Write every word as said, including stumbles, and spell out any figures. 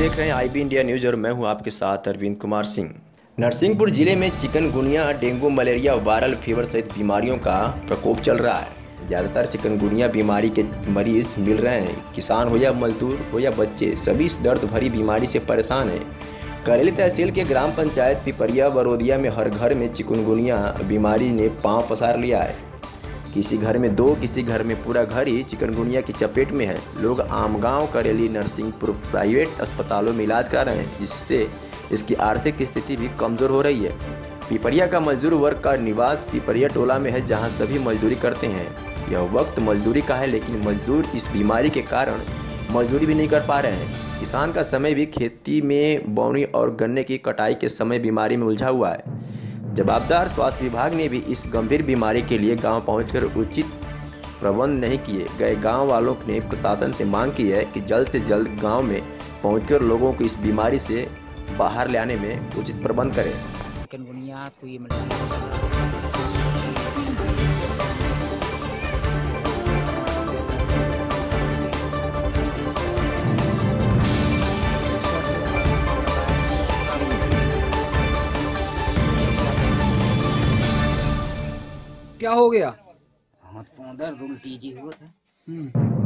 देख रहे हैं आई बी इंडिया न्यूज़ और मैं हूं आपके साथ अरविंद कुमार सिंह। नरसिंहपुर जिले में chikungunya, dengue, malaria, viral fever सहित बीमारियों का प्रकोप चल रहा है। ज़्यादातर चिकनगुनिया बीमारी के मरीज मिल रहे हैं। किसान हो या मजदूर हो या बच्चे, सभी इस दर्द भरी बीमारी से परेशान हैं। करेली तहसील के ग्राम पंचायत पिपरिया बरोदिया में हर घर में चिकनगुनिया बीमारी ने पांव पसार लिया है। किसी घर में दो, किसी घर में पूरा घर ही चिकनगुनिया की चपेट में है। लोग आमगांव, करेली, नरसिंहपुर प्राइवेट अस्पतालों में इलाज करा रहे हैं, जिससे इसकी आर्थिक स्थिति भी कमज़ोर हो रही है। पिपरिया का मजदूर वर्ग का निवास पिपरिया टोला में है, जहां सभी मजदूरी करते हैं। यह वक्त मजदूरी का है, लेकिन मजदूर इस बीमारी के कारण मजदूरी भी नहीं कर पा रहे हैं। किसान का समय भी खेती में बोनी और गन्ने की कटाई के समय बीमारी में उलझा हुआ है। जवाबदार स्वास्थ्य विभाग ने भी इस गंभीर बीमारी के लिए गांव पहुंचकर उचित प्रबंध नहीं किए गए। गांव वालों ने प्रशासन से मांग की है कि जल्द से जल्द गांव में पहुंचकर लोगों को इस बीमारी से बाहर ले आने में उचित प्रबंध करें। चिकनगुनिया तो ये क्या हो गया? हाथ पांव दर्द, उल्टी जी हुआ था। हम्म